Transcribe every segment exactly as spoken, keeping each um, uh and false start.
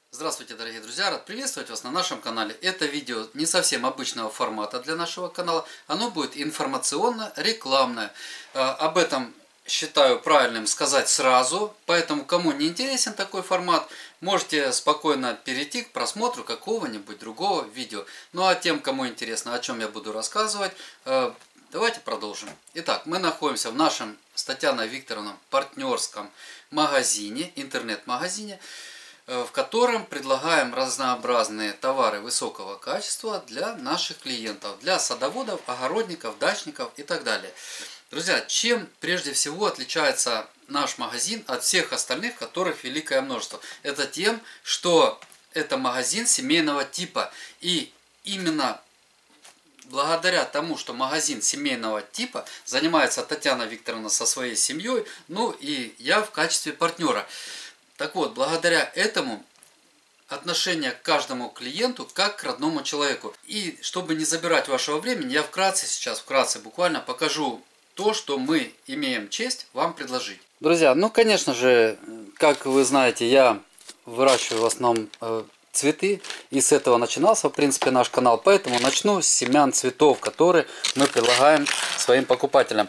Здравствуйте, дорогие друзья! Рад приветствовать вас на нашем канале. Это видео не совсем обычного формата для нашего канала. Оно будет информационно-рекламное. Об этом считаю правильным сказать сразу. Поэтому, кому не интересен такой формат, можете спокойно перейти к просмотру какого-нибудь другого видео. Ну а тем, кому интересно, о чем я буду рассказывать, давайте продолжим. Итак, мы находимся в нашем с Татьяной Викторовной партнерском магазине, интернет-магазине, в котором предлагаем разнообразные товары высокого качества для наших клиентов, для садоводов, огородников, дачников и так далее. Друзья, чем прежде всего отличается наш магазин от всех остальных, которых великое множество? Это тем, что это магазин семейного типа. И именно благодаря тому, что магазин семейного типа, занимается Татьяна Викторовна со своей семьей, ну и я в качестве партнера. Так вот, благодаря этому отношение к каждому клиенту как к родному человеку. И чтобы не забирать вашего времени, я вкратце сейчас, вкратце буквально покажу то, что мы имеем честь вам предложить. Друзья, ну конечно же, как вы знаете, я выращиваю в основном э, цветы. И с этого начинался, в принципе, наш канал. Поэтому начну с семян цветов, которые мы предлагаем своим покупателям.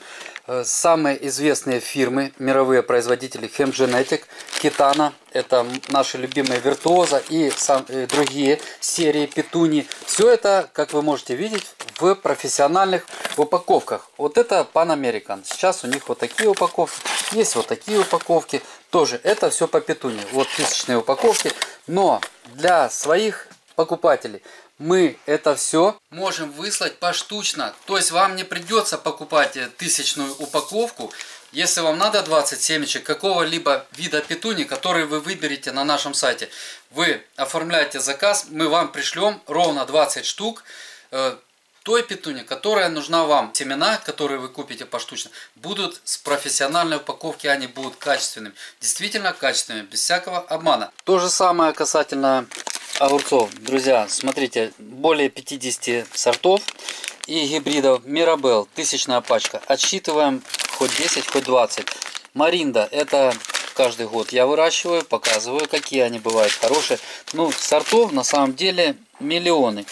Самые известные фирмы, мировые производители Хемгенетик, Китана, это наши любимые Виртуоза и, сам, и другие серии Петуни. Все это, как вы можете видеть, в профессиональных упаковках. Вот это Pan American. Сейчас у них вот такие упаковки, есть вот такие упаковки. Тоже это все по Петуни. Вот тысячные упаковки. Но для своих покупателей мы это все можем выслать поштучно. То есть вам не придется покупать тысячную упаковку. Если вам надо двадцать семечек какого-либо вида петуни, который вы выберете на нашем сайте, вы оформляете заказ, мы вам пришлем ровно двадцать штук э, той петуни, которая нужна вам. Семена, которые вы купите поштучно, будут с профессиональной упаковки, они будут качественными. Действительно качественными, без всякого обмана. То же самое касательно огурцов. Друзья, смотрите, более пятидесяти сортов и гибридов. Мирабел, тысячная пачка. Отсчитываем хоть десять, хоть двадцать. Маринда, это каждый год я выращиваю, показываю, какие они бывают хорошие. Ну, сортов на самом деле миллионы.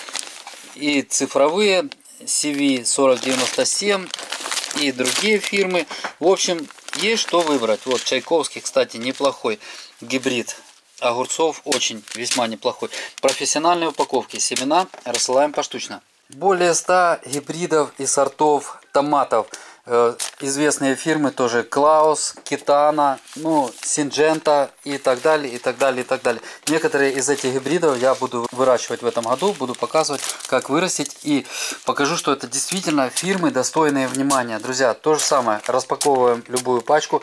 И цифровые, си ви сорок девяносто семь и другие фирмы. В общем, есть что выбрать. Вот Чайковский, кстати, неплохой гибрид огурцов, очень весьма неплохой. Профессиональные упаковки, семена рассылаем поштучно. Более ста гибридов и сортов томатов. Э, известные фирмы тоже Клаус, Китана, ну, Синджента и так далее, и так далее, и так далее. Некоторые из этих гибридов я буду выращивать в этом году, буду показывать, как вырастить, и покажу, что это действительно фирмы, достойные внимания. Друзья, то же самое, распаковываем любую пачку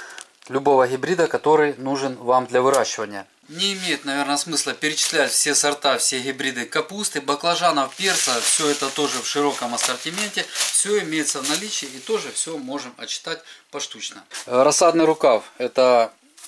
любого гибрида, который нужен вам для выращивания. Не имеет, наверное, смысла перечислять все сорта, все гибриды капусты, баклажанов, перца. Все это тоже в широком ассортименте. Все имеется в наличии и тоже все можем отчитать поштучно. Рассадный рукав. Это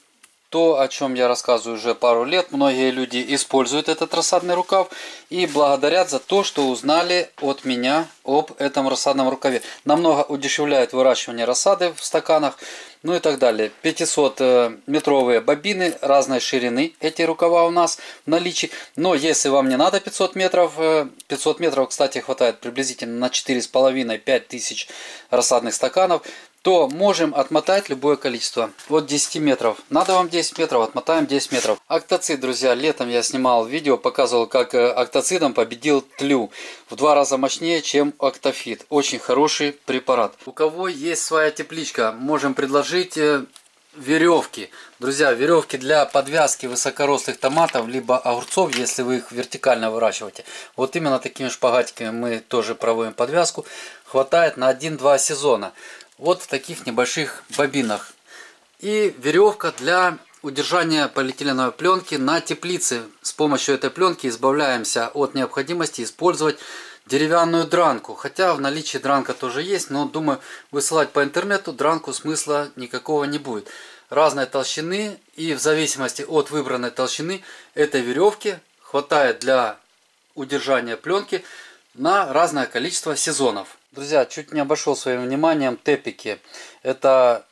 то, о чем я рассказываю уже пару лет. Многие люди используют этот рассадный рукав и благодарят за то, что узнали от меня об этом рассадном рукаве. Намного удешевляет выращивание рассады в стаканах, ну и так далее. пятисотметровые бобины разной ширины. Эти рукава у нас в наличии. Но если вам не надо пятьсот метров, пятьсот метров, кстати, хватает приблизительно на четыре с половиной — пять тысяч рассадных стаканов, то можем отмотать любое количество. Вот десять метров. Надо вам десять метров, отмотаем десять метров. Актоцид, друзья, летом я снимал видео, показывал, как актоцидом победил тлю. В два раза мощнее, чем актофит. Очень хороший препарат. У кого есть своя тепличка, можем предложить веревки. Друзья, веревки для подвязки высокорослых томатов, либо огурцов, если вы их вертикально выращиваете. Вот именно такими шпагатиками мы тоже проводим подвязку. Хватает на один-два сезона. Вот в таких небольших бобинах. И веревка для удержания полиэтиленовой пленки на теплице. С помощью этой пленки избавляемся от необходимости использовать деревянную дранку. Хотя в наличии дранка тоже есть, но думаю, высылать по интернету дранку смысла никакого не будет. Разной толщины, и в зависимости от выбранной толщины этой веревки хватает для удержания пленки на разное количество сезонов. Друзья, чуть не обошел своим вниманием тепики. Это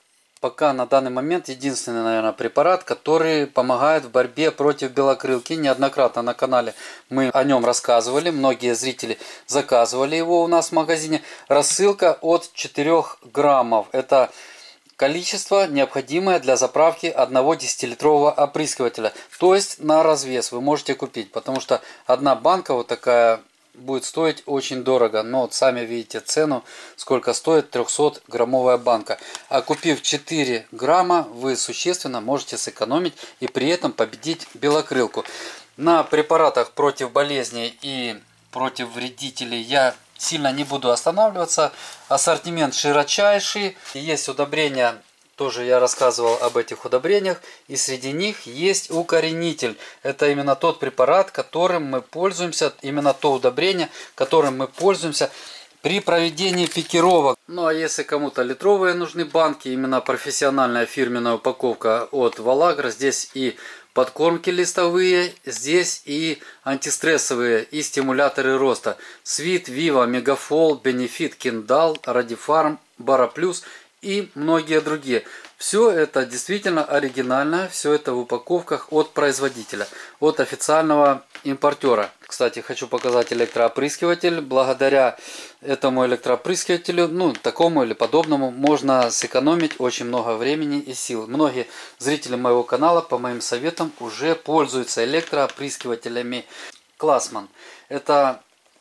пока на данный момент единственный, наверное, препарат, который помогает в борьбе против белокрылки. Неоднократно на канале мы о нем рассказывали, многие зрители заказывали его у нас в магазине. Рассылка от четырёх граммов. Это количество, необходимое для заправки одного десятилитрового опрыскивателя. То есть на развес вы можете купить, потому что одна банка вот такая будет стоить очень дорого. Но вот сами видите цену, сколько стоит трехсотграммовая банка. А купив четыре грамма, вы существенно можете сэкономить и при этом победить белокрылку. На препаратах против болезней и против вредителей я сильно не буду останавливаться. Ассортимент широчайший. Есть удобрения, тоже я рассказывал об этих удобрениях. И среди них есть укоренитель. Это именно тот препарат, которым мы пользуемся. Именно то удобрение, которым мы пользуемся при проведении пикировок. Ну а если кому-то литровые нужны банки, именно профессиональная фирменная упаковка от Валагра. Здесь и подкормки листовые, здесь и антистрессовые, и стимуляторы роста. Свит, Вива, Мегафол, Бенефит, Киндал, Радифарм, Бараплюс и многие другие. Все это действительно оригинально, все это в упаковках от производителя, от официального импортера. Кстати, хочу показать электроопрыскиватель. Благодаря этому электроопрыскивателю, ну, такому или подобному, можно сэкономить очень много времени и сил. Многие зрители моего канала по моим советам уже пользуются электроопрыскивателями Классман. Это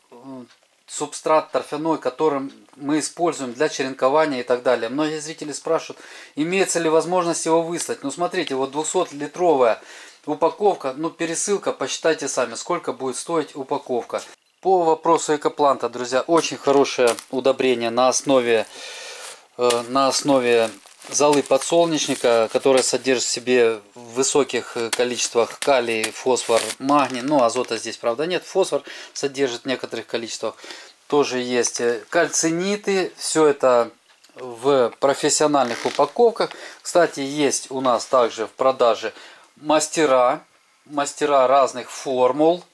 субстрат торфяной, которым мы используем для черенкования и так далее. Многие зрители спрашивают, имеется ли возможность его выслать. Ну, смотрите, вот двухсотлитровая упаковка, ну, пересылка, посчитайте сами, сколько будет стоить упаковка. По вопросу экопланта, друзья, очень хорошее удобрение на основе, э, на основе золы подсолнечника, которая содержит в себе в высоких количествах калий, фосфор, магний. Ну, азота здесь, правда, нет. Фосфор содержит в некоторых количествах. Тоже есть кальциниты. Все это в профессиональных упаковках. Кстати, есть у нас также в продаже мастера. Мастера разных формул.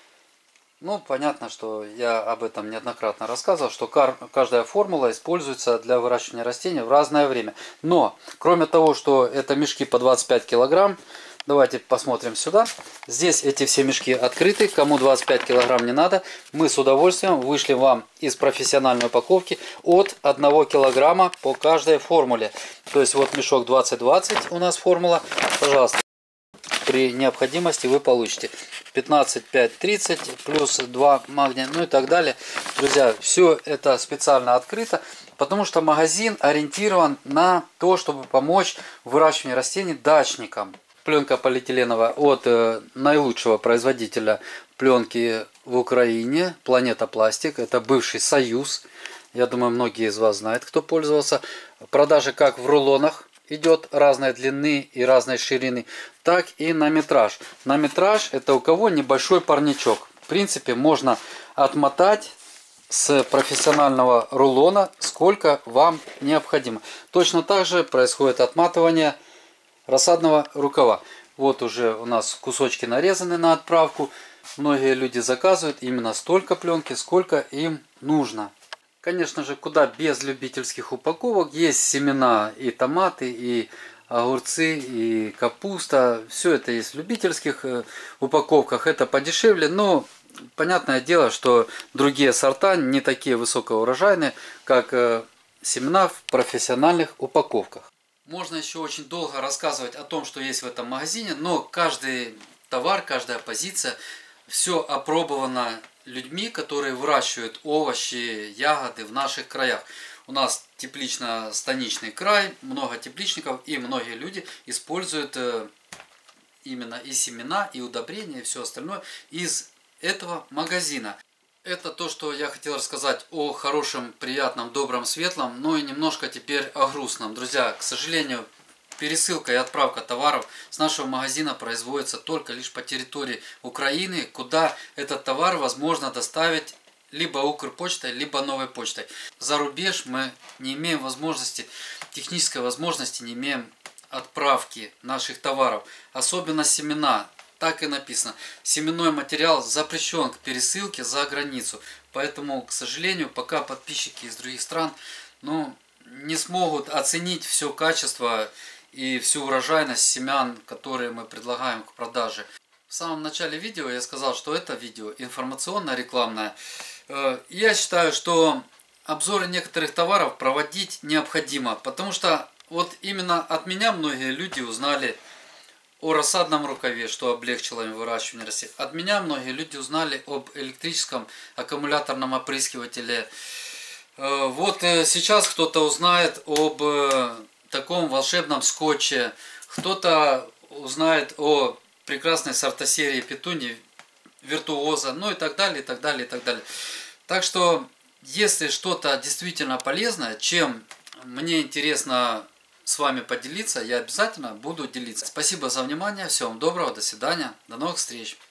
Ну, понятно, что я об этом неоднократно рассказывал, что каждая формула используется для выращивания растений в разное время. Но, кроме того, что это мешки по двадцать пять килограмм, давайте посмотрим сюда. Здесь эти все мешки открыты. Кому двадцать пять килограмм не надо, мы с удовольствием вышлем вам из профессиональной упаковки от одного килограмма по каждой формуле. То есть вот мешок двадцать двадцать у нас формула. Пожалуйста. При необходимости вы получите пятнадцать, пять, тридцать, плюс два магния, ну и так далее. Друзья, все это специально открыто, потому что магазин ориентирован на то, чтобы помочь в выращивании растений дачникам. Пленка полиэтиленовая от э, наилучшего производителя пленки в Украине, Планета Пластик. Это бывший Союз. Я думаю, многие из вас знают, кто пользовался. Продажи как в рулонах. Идет разной длины и разной ширины, так и на метраж. На метраж это у кого небольшой парничок. В принципе, можно отмотать с профессионального рулона, сколько вам необходимо. Точно так же происходит отматывание рассадного рукава. Вот уже у нас кусочки нарезаны на отправку. Многие люди заказывают именно столько пленки, сколько им нужно. Конечно же, куда без любительских упаковок. Есть семена и томаты, и огурцы, и капуста. Все это есть в любительских упаковках. Это подешевле, но понятное дело, что другие сорта не такие высокоурожайные, как семена в профессиональных упаковках. Можно еще очень долго рассказывать о том, что есть в этом магазине, но каждый товар, каждая позиция, все опробовано людьми, которые выращивают овощи, ягоды в наших краях. У нас теплично-станичный край, много тепличников, и многие люди используют именно и семена, и удобрения, и все остальное из этого магазина. Это то, что я хотел рассказать о хорошем, приятном, добром, светлом, но и немножко теперь о грустном. Друзья, к сожалению, пересылка и отправка товаров с нашего магазина производится только лишь по территории Украины, куда этот товар возможно доставить либо Укрпочтой, либо новой почтой. За рубеж мы не имеем возможности, технической возможности не имеем отправки наших товаров. Особенно семена. Так и написано. Семенной материал запрещен к пересылке за границу. Поэтому, к сожалению, пока подписчики из других стран, ну, не смогут оценить все качество и всю урожайность семян, которые мы предлагаем к продаже. В самом начале видео я сказал, что это видео информационно-рекламное. Я считаю, что обзоры некоторых товаров проводить необходимо, потому что вот именно от меня многие люди узнали о рассадном рукаве, что облегчило им выращивание растений. От меня многие люди узнали об электрическом аккумуляторном опрыскивателе. Вот сейчас кто-то узнает об таком волшебном скотче, кто-то узнает о прекрасной сортосерии петунии, виртуоза, ну и так далее, и так далее, и так далее. Так что, если что-то действительно полезное, чем мне интересно с вами поделиться, я обязательно буду делиться. Спасибо за внимание, всего вам доброго, до свидания, до новых встреч.